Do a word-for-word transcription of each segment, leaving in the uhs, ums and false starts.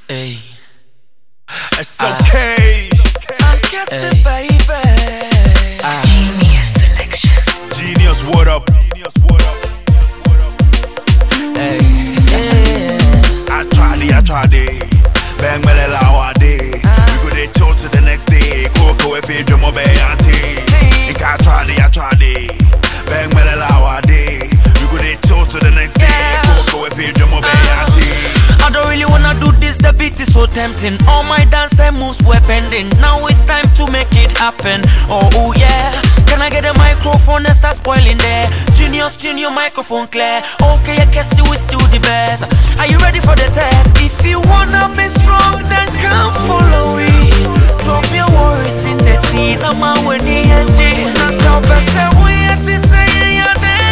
Hey, it's okay. I'm guessing, baby. Ah. Genius selection. Genius, what up? Genius, what up? Hey, yeah. I tried it, I tried it. Bang melela wade. We go dey chill to the next day. Coco if you dream of bayante. I tried it, I tried it. Bang melela wade. We go dey chill to the next day. Coco if you dream of bayante. I don't really wanna do this, the beat is so tempting. All my dancing moves were pending. Now it's time to make it happen. Oh, oh yeah. Can I get a microphone and start spoiling there? Genius, tune your microphone clear. Okay, I guess you is still the best. Are you ready for the test? If you wanna be strong, then come follow me. Drop your worries in the scene. I'm a winning engine. That's how best we have to say you're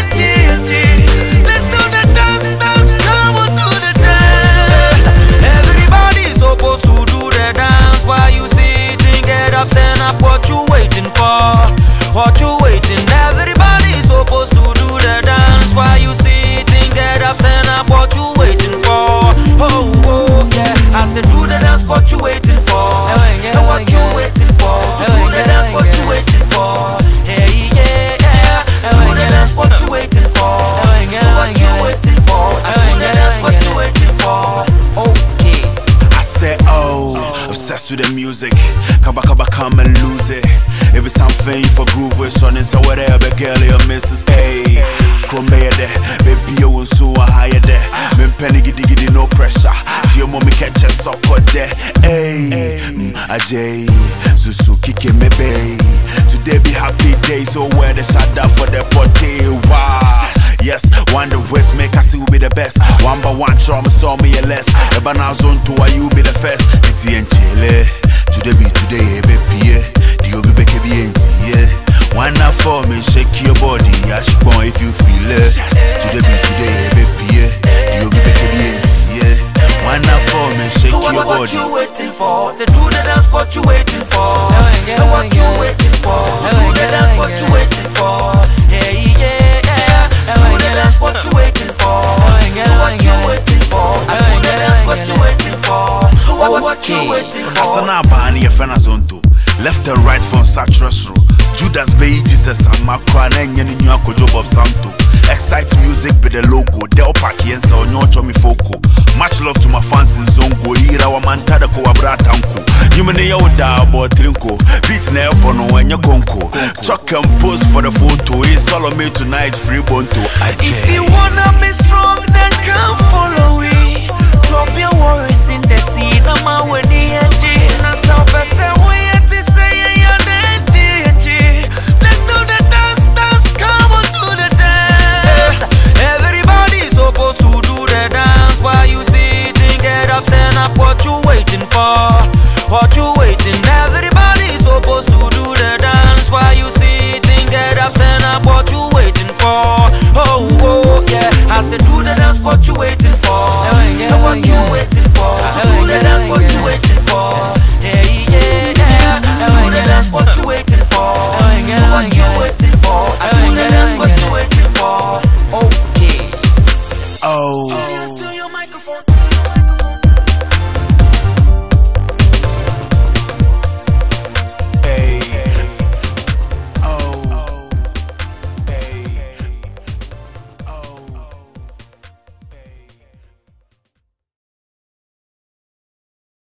the Let's do the dance, dance, come on, do the dance. Everybody's supposed to do the dance. While you sitting, get up, stand up. What you waiting for? What you waiting? Everybody's supposed to do the dance. While you sitting, get up, stand up. What you waiting for? Oh, oh, yeah. I said do the dance. What you waiting for? And what you waiting for? Do the dance. What you waiting for? Yeah, yeah, yeah. Do the dance. What you waiting for? What you waiting for? Do the dance. What you waiting for? Okay. I said, oh, obsessed with the music. Kaba kaba come and lose it. If it's something for groove with son, so whatever, girl, your Missus K. Come here, baby, you won't so higher there. Men penny giddy giddy, no pressure. Your mommy catch us up for there. Hey, Ajay, Suzuki, me bay. Today be happy day, so wear the shot down for the potty. Wow. Yes, one the West make us will be the best. One by one, show me, saw me a less. The banana zone two, you be the first. It's in Chile. Today be today, baby. The obi beke be empty. One now for me, shake your body. I should go if you feel it. Today be today, baby. The obi beke be empty. One now for me, shake your body. What you waiting for? To do the dance, what you waiting for? And what you waiting for? To do the dance, what you waiting for? Yeah, yeah, yeah. Do the dance, what you waiting for? What you waiting for? Do the dance, what you waiting for? What you waiting for? Asana bani efena zonto. Left and right from Satrus Row. Judas Bay Jesus and Macron and New York job of Santo. Excite music with the logo. Del Paki and Sao Nyocho mi Foko. Much love to my fans in Zongo. Ira wa mantada ko abra tanko. You mene ya oda abo trinko. Beat na elbono when you gonko. Chuck and pose for the photo. It's all on me tonight. Free bonto. If you wanna be strong, then come follow me. Drop your worries in the sea. I'm a winning engine. And so person we have to say you're the D J. Let's do the dance, dance. Come on, do the dance. Everybody's supposed to do the dance. While you sitting, get up, stand up. What you waiting for?